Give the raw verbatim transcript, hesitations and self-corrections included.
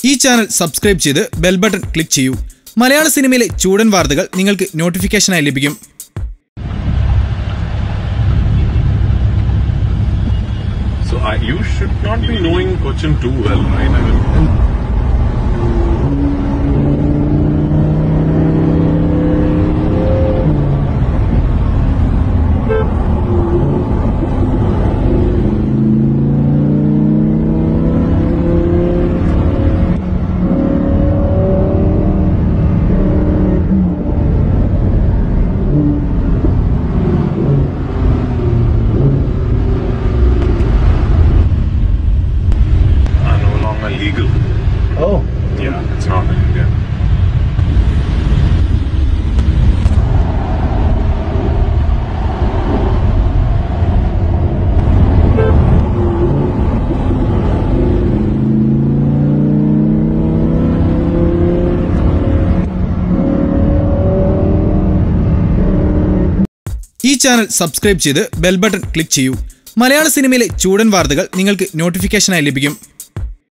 ഈ channel subscribe ചെയ്ത് bell button click ചെയ്യൂ. മലയാള സിനിമയിലെ ചൂടൻ വാർത്തകൾ നിങ്ങൾക്ക് നോട്ടിഫിക്കേഷനായി ലഭിക്കും. So I, you should not be knowing Cochin too well, right? I mean, legal. Oh. Yeah, it's not in India. ഈ ചാനൽ സബ്സ്ക്രൈബ് ചെയ്ത് ബെൽ ബട്ടൺ ക്ലിക്ക് ചെയ്യൂ. മലയാള സിനിമയിലെ ചൂടൻ വാർത്തകൾ നിങ്ങൾക്ക് നോട്ടിഫിക്കേഷനായി ലഭിക്കും.